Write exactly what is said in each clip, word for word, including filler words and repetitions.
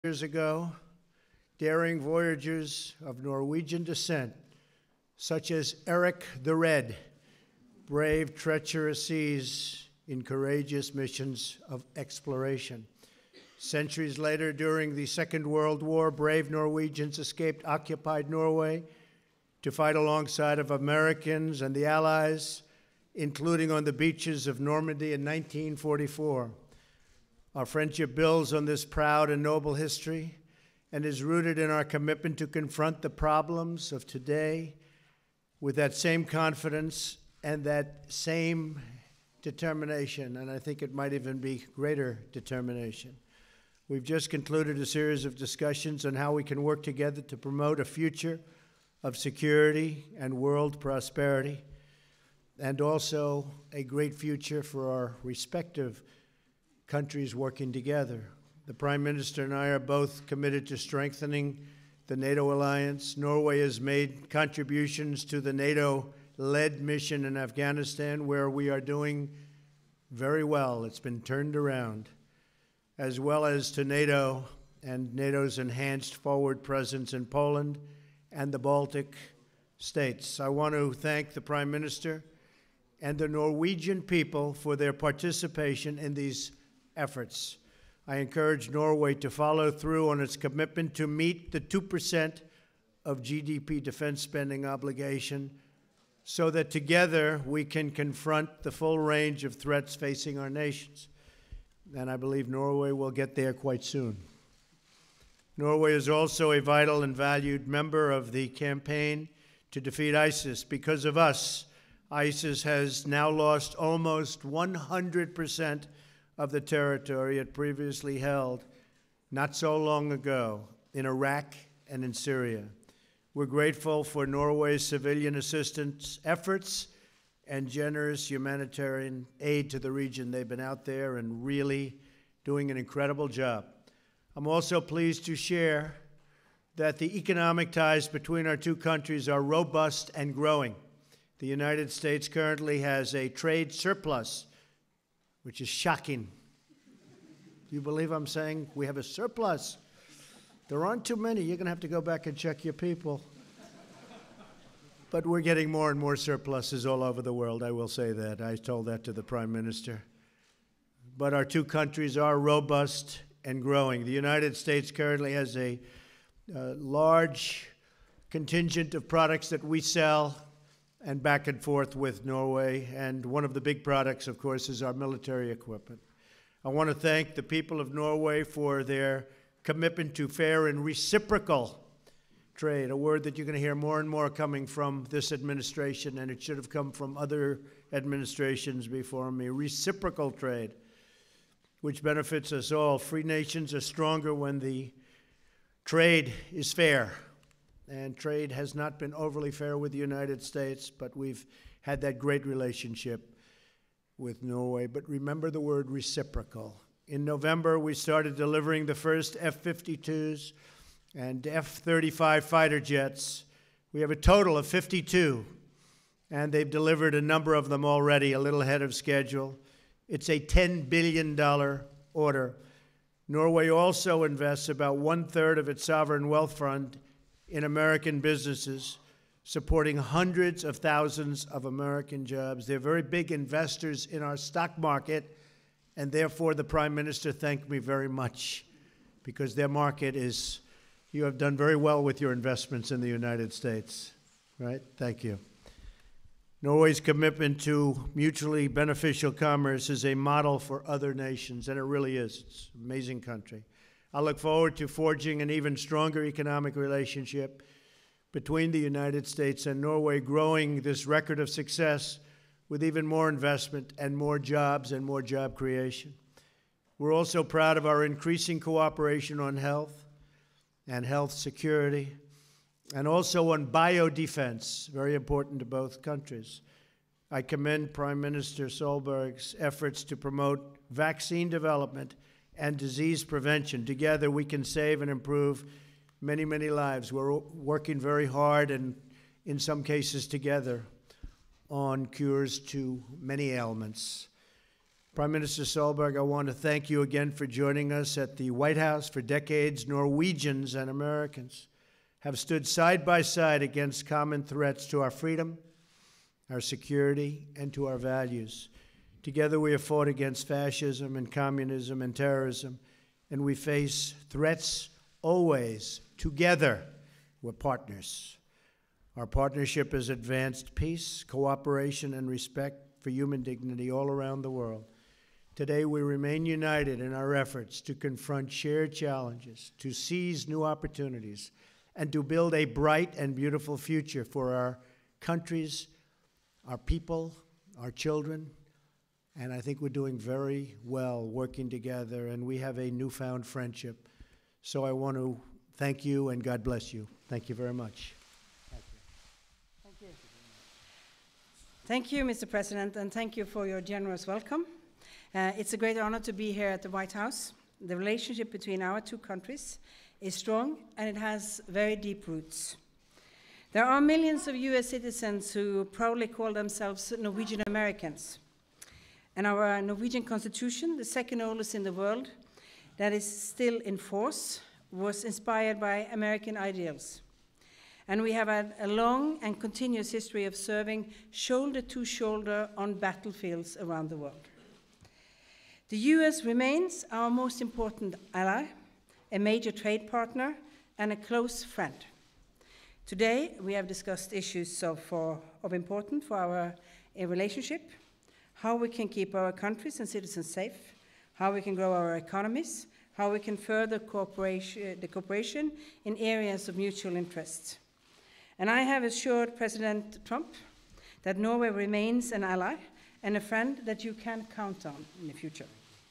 Years ago, daring voyagers of Norwegian descent, such as Eric the Red, braved treacherous seas in courageous missions of exploration. Centuries later, during the Second World War, brave Norwegians escaped occupied Norway to fight alongside of Americans and the Allies, including on the beaches of Normandy in nineteen forty-four. Our friendship builds on this proud and noble history and is rooted in our commitment to confront the problems of today with that same confidence and that same determination, and I think it might even be greater determination. We've just concluded a series of discussions on how we can work together to promote a future of security and world prosperity, and also a great future for our respective countries working together. The Prime Minister and I are both committed to strengthening the NATO alliance. Norway has made contributions to the NATO-led mission in Afghanistan, where we are doing very well. It's been turned around, as well as to NATO and NATO's enhanced forward presence in Poland and the Baltic states. I want to thank the Prime Minister and the Norwegian people for their participation in these efforts. I encourage Norway to follow through on its commitment to meet the two percent of G D P defense spending obligation so that together we can confront the full range of threats facing our nations. And I believe Norway will get there quite soon. Norway is also a vital and valued member of the campaign to defeat ISIS. Because of us, ISIS has now lost almost one hundred percent of the territory it previously held not so long ago in Iraq and in Syria. We're grateful for Norway's civilian assistance efforts and generous humanitarian aid to the region. They've been out there and really doing an incredible job. I'm also pleased to share that the economic ties between our two countries are robust and growing. The United States currently has a trade surplus, which is shocking. Do you believe I'm saying we have a surplus? There aren't too many. You're going to have to go back and check your people. But we're getting more and more surpluses all over the world, I will say that. I told that to the Prime Minister. But our two countries are robust and growing. The United States currently has a uh, large contingent of products that we sell and back and forth with Norway. And one of the big products, of course, is our military equipment. I want to thank the people of Norway for their commitment to fair and reciprocal trade, a word that you're going to hear more and more coming from this administration, and it should have come from other administrations before me. Reciprocal trade, which benefits us all. Free nations are stronger when the trade is fair. And trade has not been overly fair with the United States, but we've had that great relationship with Norway. But remember the word reciprocal. In November, we started delivering the first F fifty-twos and F thirty-five fighter jets. We have a total of fifty-two, and they've delivered a number of them already, a little ahead of schedule. It's a ten billion dollar order. Norway also invests about one-third of its sovereign wealth fund in American businesses, supporting hundreds of thousands of American jobs. They're very big investors in our stock market, and therefore the Prime Minister thanked me very much, because their market is, you have done very well with your investments in the United States, right? Thank you. Norway's commitment to mutually beneficial commerce is a model for other nations, and it really is. It's an amazing country. I look forward to forging an even stronger economic relationship between the United States and Norway, growing this record of success with even more investment and more jobs and more job creation. We're also proud of our increasing cooperation on health and health security, and also on biodefense, very important to both countries. I commend Prime Minister Solberg's efforts to promote vaccine development and disease prevention. Together, we can save and improve many, many lives. We're working very hard, and in some cases together, on cures to many ailments. Prime Minister Solberg, I want to thank you again for joining us at the White House. For decades, Norwegians and Americans have stood side by side against common threats to our freedom, our security, and to our values. Together we have fought against fascism and communism and terrorism, and we face threats always together. We're partners. Our partnership has advanced peace, cooperation, and respect for human dignity all around the world. Today, we remain united in our efforts to confront shared challenges, to seize new opportunities, and to build a bright and beautiful future for our countries, our people, our children. And I think we're doing very well working together, and we have a newfound friendship. So I want to thank you, and God bless you. Thank you very much. Thank you. Thank you. Thank you, Mister President, and thank you for your generous welcome. Uh, it's a great honor to be here at the White House. The relationship between our two countries is strong, and it has very deep roots. There are millions of U S citizens who proudly call themselves Norwegian Americans. And our Norwegian Constitution, the second oldest in the world, that is still in force, was inspired by American ideals. And we have had a long and continuous history of serving shoulder to shoulder on battlefields around the world. The U S remains our most important ally, a major trade partner, and a close friend. Today, we have discussed issues of, for, of importance for our uh, relationship, how we can keep our countries and citizens safe, how we can grow our economies, how we can further cooperation, the cooperation in areas of mutual interest. And I have assured President Trump that Norway remains an ally and a friend that you can count on in the future.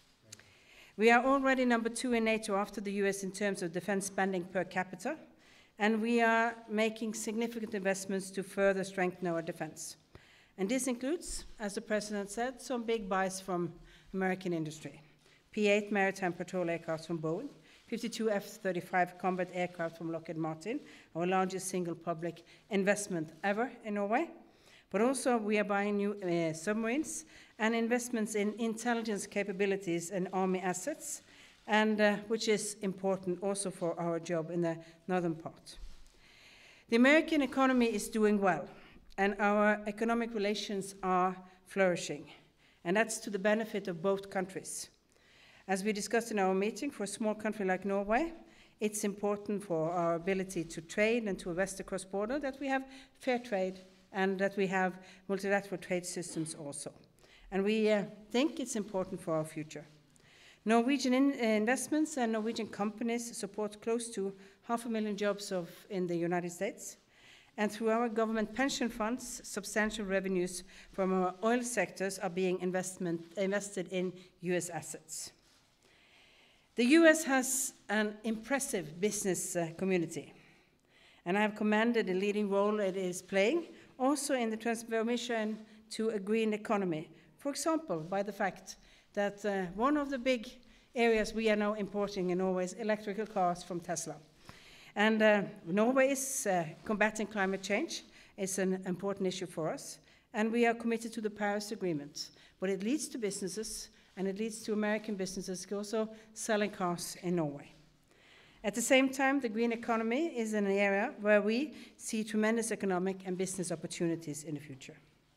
We are already number two in NATO after the U S in terms of defense spending per capita, and we are making significant investments to further strengthen our defense. And this includes, as the President said, some big buys from American industry. P eight maritime patrol aircraft from Boeing, fifty-two F thirty-five combat aircraft from Lockheed Martin, our largest single public investment ever in Norway. But also we are buying new uh, submarines and investments in intelligence capabilities and army assets, and uh, which is important also for our job in the northern part. The American economy is doing well, and our economic relations are flourishing, and that's to the benefit of both countries. As we discussed in our meeting, for a small country like Norway, it's important for our ability to trade and to invest across border that we have fair trade and that we have multilateral trade systems also. And we uh, think it's important for our future. Norwegian in, uh, investments and Norwegian companies support close to half a million jobs of, in the United States. And through our government pension funds, substantial revenues from our oil sectors are being investment, invested in U S assets. The U S has an impressive business uh, community, and I have commended the leading role it is playing, also in the transformation to a green economy. For example, by the fact that uh, one of the big areas we are now importing in Norway is electrical cars from Tesla. And uh, Norway is uh, combating climate change. It's an important issue for us, and we are committed to the Paris Agreement. But it leads to businesses, and it leads to American businesses also selling cars in Norway. At the same time, the green economy is an area where we see tremendous economic and business opportunities in the future.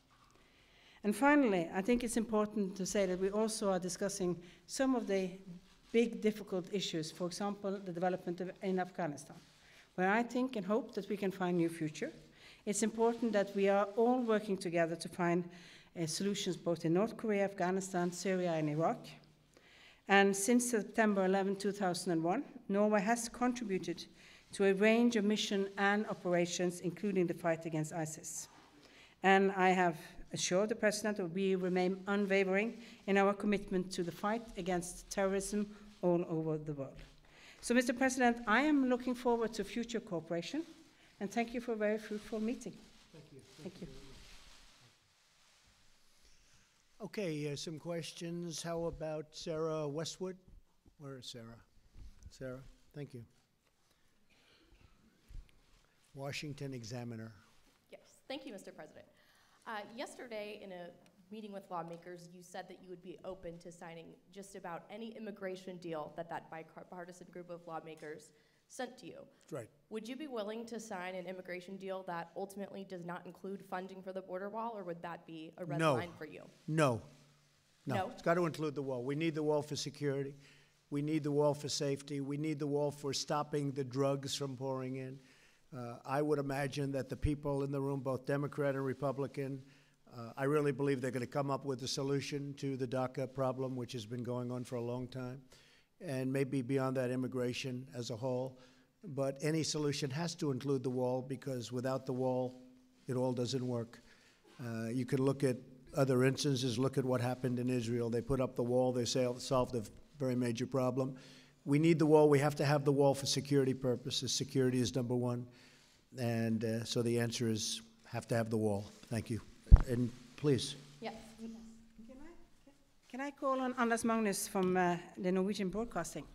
And finally, I think it's important to say that we also are discussing some of the big, difficult issues, for example, the development of, in Afghanistan, where I think and hope that we can find a new future. It's important that we are all working together to find uh, solutions both in North Korea, Afghanistan, Syria, and Iraq. And since September eleventh, two thousand one, Norway has contributed to a range of missions and operations, including the fight against ISIS. And I have assured the President that we remain unwavering in our commitment to the fight against terrorism all over the world. So, Mister President, I am looking forward to future cooperation, and thank you for a very fruitful meeting. Thank you. Thank, thank you. you. Okay, uh, some questions. How about Sarah Westwood? Where is Sarah? Sarah, thank you. Washington Examiner. Yes, thank you, Mister President. Uh, yesterday, in a meeting with lawmakers, you said that you would be open to signing just about any immigration deal that that bipartisan group of lawmakers sent to you. That's right. Would you be willing to sign an immigration deal that ultimately does not include funding for the border wall, or would that be a red No. line for you? No. No. No? It's got to include the wall. We need the wall for security. We need the wall for safety. We need the wall for stopping the drugs from pouring in. Uh, I would imagine that the people in the room, both Democrat and Republican, uh, I really believe they're going to come up with a solution to the DACA problem, which has been going on for a long time, and maybe beyond that, immigration as a whole. But any solution has to include the wall, because without the wall, it all doesn't work. Uh, you can look at other instances. Look at what happened in Israel. They put up the wall. They solved a very major problem. We need the wall. We have to have the wall for security purposes. Security is number one. And uh, so the answer is have to have the wall. Thank you. And please. Yeah. Can I, can I call on Anders Magnus from uh, the Norwegian Broadcasting?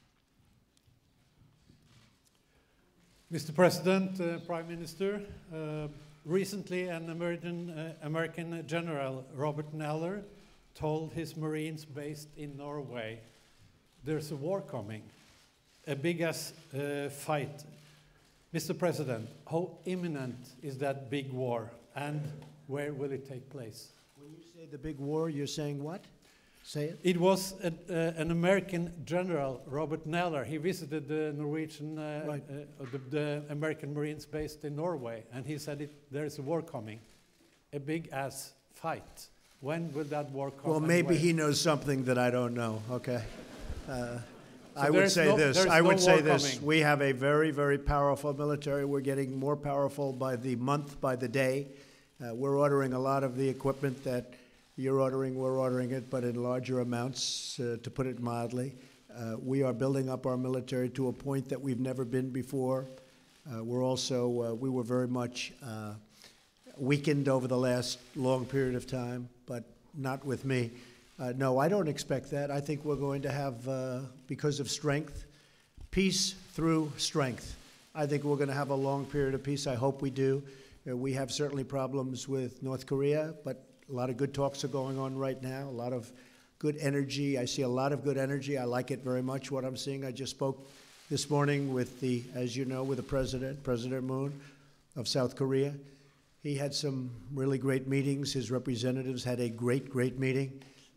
Mister President, uh, Prime Minister, uh, recently an American, uh, American General, Robert Neller, told his Marines based in Norway, there's a war coming, a big-ass uh, fight. Mister President, how imminent is that big war, and where will it take place? When you say the big war, you're saying what? Say it. It was a, uh, an American general, Robert Neller. He visited the Norwegian, uh, Right. uh, the, the American Marines based in Norway, and he said it, there's a war coming, a big-ass fight. When will that war come? Well, and maybe where? he knows something that I don't know, okay? Uh, So I would there's say no- this. there's I no would say war this. coming. We have a very, very powerful military. We're getting more powerful by the month, by the day. Uh, we're ordering a lot of the equipment that you're ordering. We're ordering it, but in larger amounts, uh, to put it mildly. Uh, we are building up our military to a point that we've never been before. Uh, we're also, uh, we were very much uh, weakened over the last long period of time, but not with me. Uh, no, I don't expect that. I think we're going to have, uh, because of strength, peace through strength. I think we're going to have a long period of peace. I hope we do. Uh, we have certainly problems with North Korea, but a lot of good talks are going on right now, a lot of good energy. I see a lot of good energy. I like it very much, what I'm seeing. I just spoke this morning with the, as you know, with the president, President Moon of South Korea. He had some really great meetings. His representatives had a great, great meeting.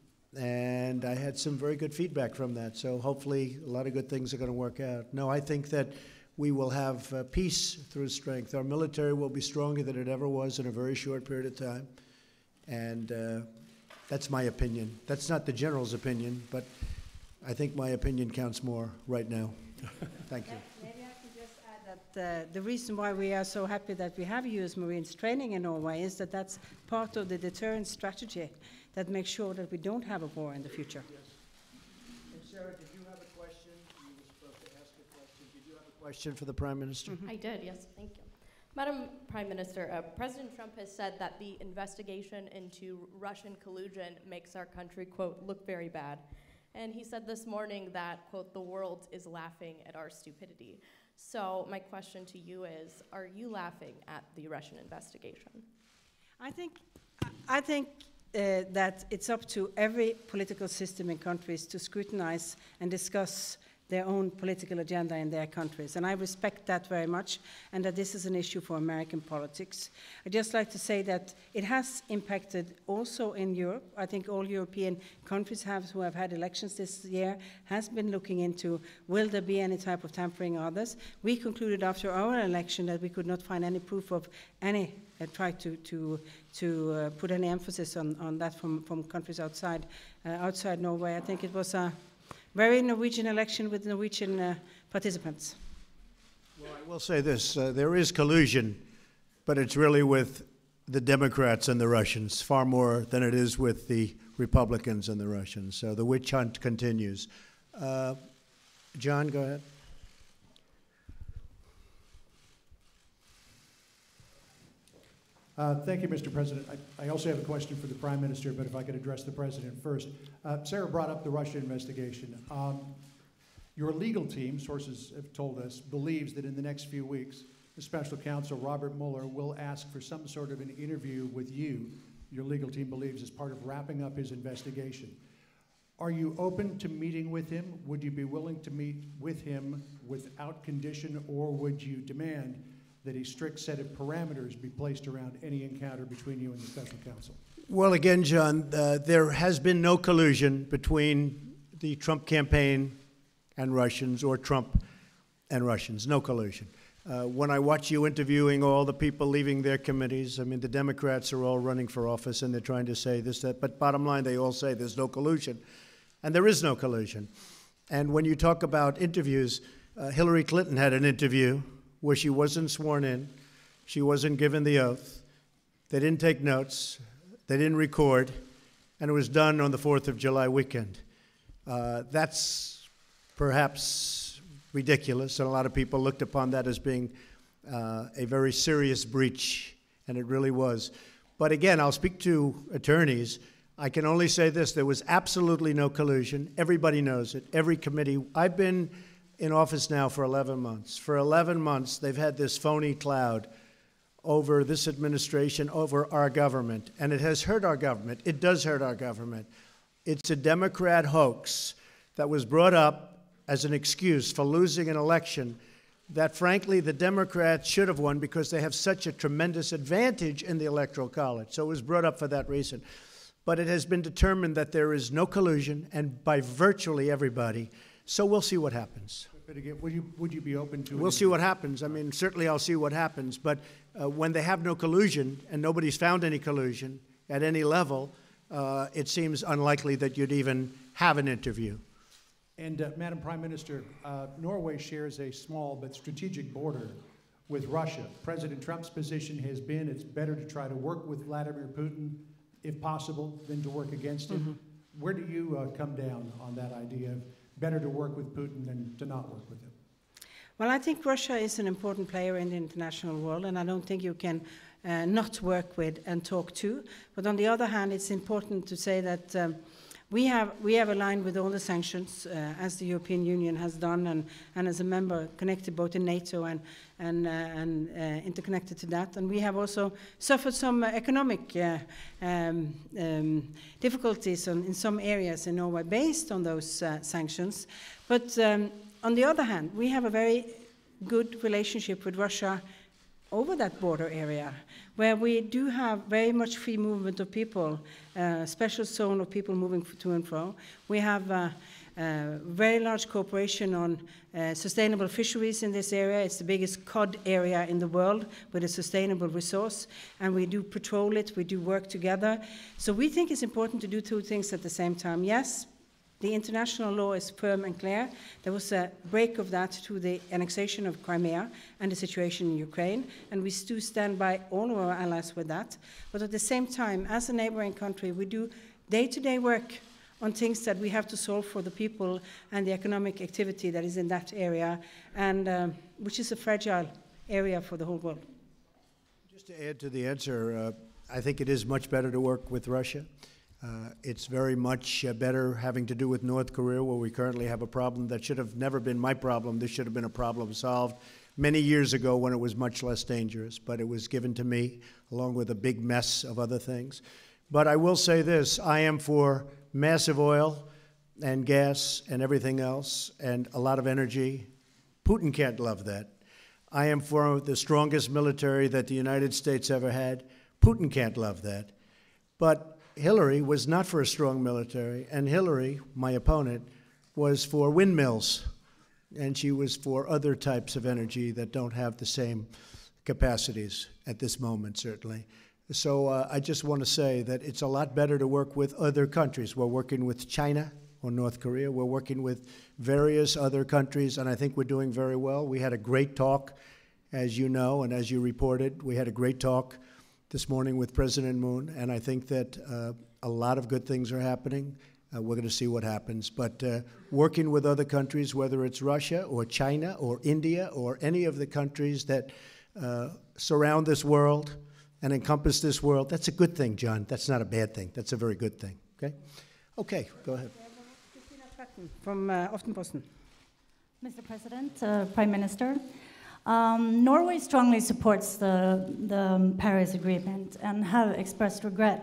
And I had some very good feedback from that. So hopefully a lot of good things are going to work out. No, I think that we will have uh, peace through strength. Our military will be stronger than it ever was in a very short period of time. And uh, that's my opinion. That's not the general's opinion, but I think my opinion counts more right now. Thank you. Maybe I can just add that uh, the reason why we are so happy that we have U S Marines training in Norway is that that's part of the deterrence strategy that makes sure that we don't have a war in the future. Yes. And Sarah, did you have a question? You were supposed to ask a question. Did you have a question for the Prime Minister? I did, yes, thank you. Madam Prime Minister, uh, President Trump has said that the investigation into Russian collusion makes our country, quote, look very bad. And he said this morning that, quote, the world is laughing at our stupidity. So my question to you is, are you laughing at the Russian investigation? I think, I think uh, that it's up to every political system in countries to scrutinize and discuss their own political agenda in their countries. And I respect that very much, and that this is an issue for American politics. I'd just like to say that it has impacted also in Europe. I think all European countries have, who have had elections this year has been looking into, will there be any type of tampering or others? We concluded after our election that we could not find any proof of any, uh, try to, to, to uh, put any emphasis on, on that from, from countries outside, uh, outside Norway. I think it was a very Norwegian election with Norwegian uh, participants. Well, I will say this. Uh, there is collusion, but it's really with the Democrats and the Russians, far more than it is with the Republicans and the Russians. So the witch hunt continues. Uh, John, go ahead. Uh, thank you, Mister President. I, I also have a question for the Prime Minister, but if I could address the President first. Uh, Sarah brought up the Russia investigation. Um, your legal team, sources have told us, believes that in the next few weeks, the Special Counsel Robert Mueller will ask for some sort of an interview with you your legal team believes is part of wrapping up his investigation. Are you open to meeting with him? Would you be willing to meet with him without condition, or would you demand that a strict set of parameters be placed around any encounter between you and the special counsel? Well, again, John, uh, there has been no collusion between the Trump campaign and Russians, or Trump and Russians, no collusion. Uh, when I watch you interviewing all the people leaving their committees, I mean, the Democrats are all running for office and they're trying to say this, that, but bottom line, they all say there's no collusion. And there is no collusion. And when you talk about interviews, uh, Hillary Clinton had an interview where she wasn't sworn in, she wasn't given the oath, they didn't take notes, they didn't record, and it was done on the fourth of July weekend. Uh, that's perhaps ridiculous, and a lot of people looked upon that as being uh, a very serious breach, and it really was. But again, I'll speak to attorneys. I can only say this: there was absolutely no collusion. Everybody knows it. Every committee. I've been in office now for eleven months. For eleven months, they've had this phony cloud over this administration, over our government, and it has hurt our government. It does hurt our government. It's a Democrat hoax that was brought up as an excuse for losing an election that, frankly, the Democrats should have won because they have such a tremendous advantage in the Electoral College. So it was brought up for that reason. But it has been determined that there is no collusion, and by virtually everybody. So we'll see what happens. But again, would you, would you be open to it? We'll see what happens. I mean, certainly I'll see what happens. But uh, when they have no collusion, and nobody's found any collusion at any level, uh, it seems unlikely that you'd even have an interview. And uh, Madam Prime Minister, uh, Norway shares a small but strategic border with Russia. President Trump's position has been it's better to try to work with Vladimir Putin, if possible, than to work against him. Mm-hmm. Where do you uh, come down on that idea of better to work with Putin than to not work with him? Well, I think Russia is an important player in the international world, and I don't think you can uh, not work with and talk to. But on the other hand, it's important to say that um, we have we have aligned with all the sanctions, uh, as the European Union has done, and, and as a member connected both in NATO and and, uh, and uh, interconnected to that. And we have also suffered some uh, economic uh, um, um, difficulties on, in some areas in Norway based on those uh, sanctions. But um, on the other hand, we have a very good relationship with Russia over that border area, where we do have very much free movement of people, a uh, special zone of people moving to and fro. We have uh, uh, very large cooperation on uh, sustainable fisheries in this area. It's the biggest cod area in the world with a sustainable resource, and we do patrol it, we do work together. So we think it's important to do two things at the same time. Yes, the international law is firm and clear. There was a break of that to the annexation of Crimea and the situation in Ukraine, and we do stand by all of our allies with that. But at the same time, as a neighboring country, we do day-to-day work on things that we have to solve for the people and the economic activity that is in that area, and um, which is a fragile area for the whole world. Just to add to the answer, uh, I think it is much better to work with Russia. Uh, it's very much uh, better having to do with North Korea, where we currently have a problem that should have never been my problem. This should have been a problem solved many years ago when it was much less dangerous, but it was given to me along with a big mess of other things. But I will say this: I am for massive oil and gas and everything else and a lot of energy. Putin can't love that. I am for the strongest military that the United States ever had. Putin can't love that. But Hillary was not for a strong military, and Hillary, my opponent, was for windmills, and she was for other types of energy that don't have the same capacities at this moment, certainly. So uh, I just want to say that it's a lot better to work with other countries. We're working with China or North Korea. We're working with various other countries, and I think we're doing very well. We had a great talk, as you know, and as you reported. We had a great talk this morning with President Moon, and I think that uh, a lot of good things are happening. Uh, we're going to see what happens. But uh, working with other countries, whether it's Russia or China or India or any of the countries that uh, surround this world and encompass this world, that's a good thing, John. That's not a bad thing. That's a very good thing, okay? Okay, go ahead. From uh, Aftenposten. Mister President, uh, Prime Minister, Um, Norway strongly supports the, the Paris Agreement and have expressed regret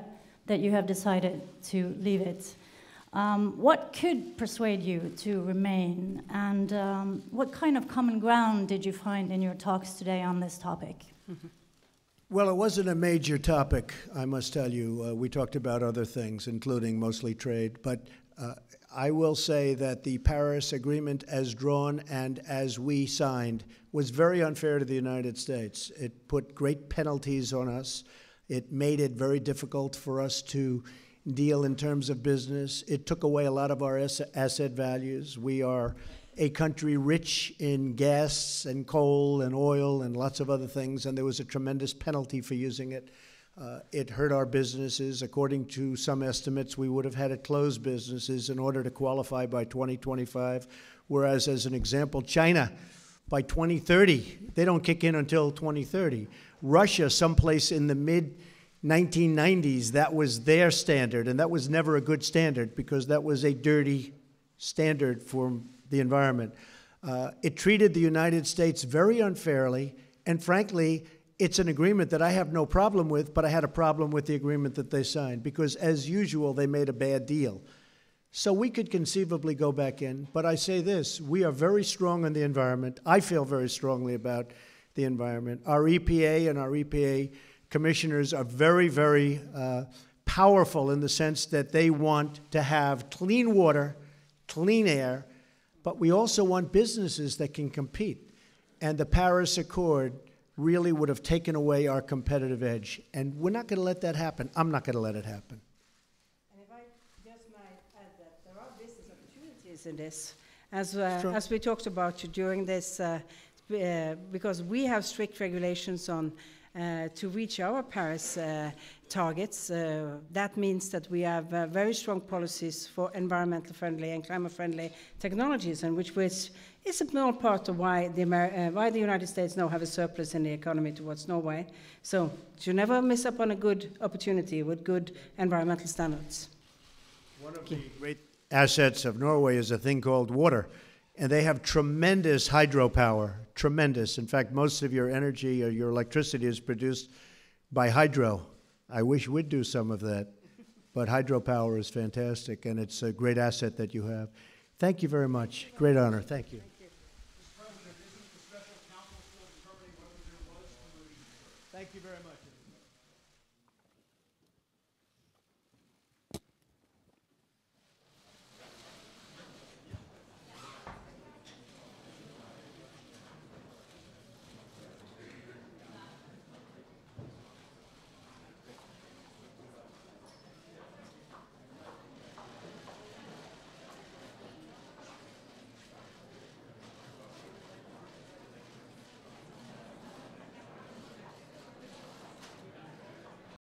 that you have decided to leave it. Um, what could persuade you to remain, and um, what kind of common ground did you find in your talks today on this topic? Mm-hmm. Well, it wasn't a major topic, I must tell you. Uh, we talked about other things, including mostly trade, but uh, I will say that the Paris Agreement as drawn and as we signed was very unfair to the United States. It put great penalties on us. It made it very difficult for us to deal in terms of business. It took away a lot of our asset values. We are a country rich in gas and coal and oil and lots of other things, and there was a tremendous penalty for using it. Uh, it hurt our businesses. According to some estimates, we would have had to close businesses in order to qualify by twenty twenty-five, whereas, as an example, China, by twenty thirty, they don't kick in until twenty thirty. Russia, someplace in the mid nineteen nineties, that was their standard, and that was never a good standard because that was a dirty standard for the environment. Uh, it treated the United States very unfairly, and frankly, it's an agreement that I have no problem with, but I had a problem with the agreement that they signed because, as usual, they made a bad deal. So we could conceivably go back in, but I say this, we are very strong on the environment. I feel very strongly about the environment. Our E P A and our E P A commissioners are very, very uh, powerful in the sense that they want to have clean water, clean air, but we also want businesses that can compete. And the Paris Accord really would have taken away our competitive edge. And we're not going to let that happen. I'm not going to let it happen. And if I just might add that there are business opportunities in this, as, uh, Sure. as we talked about during this, uh, uh, because we have strict regulations on uh, to reach our Paris uh, targets. Uh, that means that we have uh, very strong policies for environmental friendly and climate friendly technologies, and which was is a small part of why the, Amer uh, why the United States now have a surplus in the economy towards Norway. So you never miss up on a good opportunity with good environmental standards. One of the great assets of Norway is a thing called water, and they have tremendous hydropower, tremendous. In fact, most of your energy or your electricity is produced by hydro. I wish we'd do some of that, but hydropower is fantastic, and it's a great asset that you have. Thank you very much. Great honor. Thank you. Mister President, isn't the special counsel still determining whether there was collusion? Thank you very much.